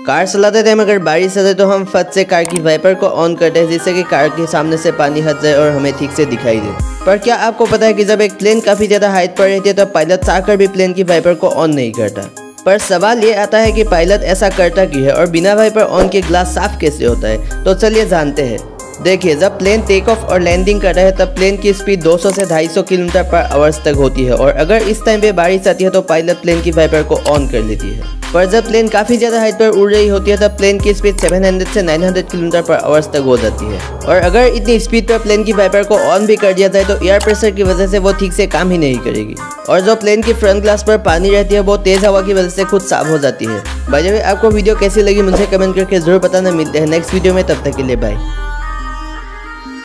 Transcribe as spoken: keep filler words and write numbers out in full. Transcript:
Car चलाते time अगर बारिश आ जाए तो हम फट से कार की वाइपर को ऑन करते हैं जिससे कि कार के सामने से पानी हट जाए और हमें ठीक से दिखाई दे। पर क्या आपको पता है कि जब एक प्लेन काफ़ी ज़्यादा हाइट पर रहती है तो पायलट चाहकर भी प्लेन की वाइपर को ऑन नहीं करता। पर सवाल ये आता है कि पायलट ऐसा करता क्यों है और बिना वाइपर ऑन के ग्लास साफ कैसे होता है। तो चलिए जानते हैं। देखिए, जब प्लेन टेक ऑफ और लैंडिंग करता है तब प्लेन की स्पीड दो सौ से ढाई सौ किलोमीटर पर आवर्स तक होती है और अगर इस टाइम पे बारिश आती है तो पायलट प्लेन की वाइपर को ऑन कर लेती है। पर जब प्लेन काफ़ी ज़्यादा हाइट पर उड़ रही होती है तब प्लेन की स्पीड सात सौ से नौ सौ किलोमीटर पर आवर्स तक हो जाती है और अगर इतनी स्पीड पर प्लेन की वाइपर को ऑन भी कर दिया जाए तो एयर प्रेशर की वजह से वो ठीक से काम ही नहीं करेगी और जो प्लेन की फ्रंट ग्लास पर पानी रहती है वो तेज़ हवा की वजह से खुद साफ हो जाती है। बाय द वे, आपको वीडियो कैसी लगी मुझे कमेंट करके जरूर बताना। मिलते हैं नेक्स्ट वीडियो में, तब तक के लिए बाय।